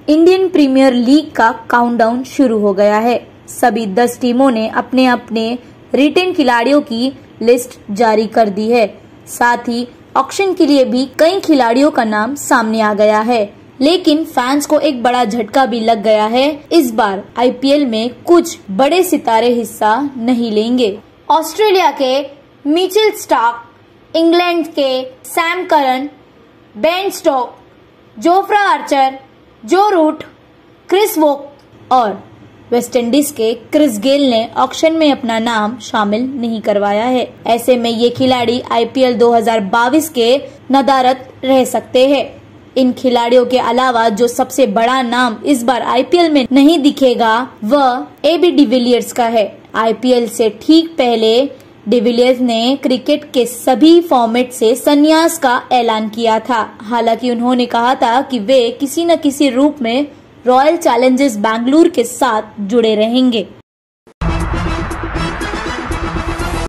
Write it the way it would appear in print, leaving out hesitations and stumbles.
Indian premier league का countdown शुरू हो गया है। सभी 10 टीमों ने अपने अपने रिटेन खिलाड़ियों की लिस्ट जारी कर दी है। साथ ही ऑक्शन के लिए भी कई खिलाड़ियों का नाम सामने आ गया है। लेकिन फैंस को एक बड़ा झटका भी लग गया है। इस बार आईपीएल में कुछ बड़े सितारे हिस्सा नहीं लेंगे। ऑस्ट्रेलिया के मिचेल स्टार्क, इंग्लैंड के Sam Curran, Ben Stokes, Jofra Archer, Joe Root, Chris Woakes और वेस्टइंडीज के क्रिस गेल ने ऑक्शन में अपना नाम शामिल नहीं करवाया है। ऐसे में ये खिलाड़ी आईपीएल 2022 के नदारद रह सकते हैं। इन खिलाड़ियों के अलावा जो सबसे बड़ा नाम इस बार आईपीएल में नहीं दिखेगा वह एबी डिविलियर्स का है। आईपीएल से ठीक पहले डिविलियर्स ने क्रिकेट के सभी फॉर्मेट से संन्यास का ऐलान किया था। हालांकि उन्होंने कहा था कि वे किसी न किसी रूप में रॉयल चैलेंजर्स बैंगलोर के साथ जुड़े रहेंगे।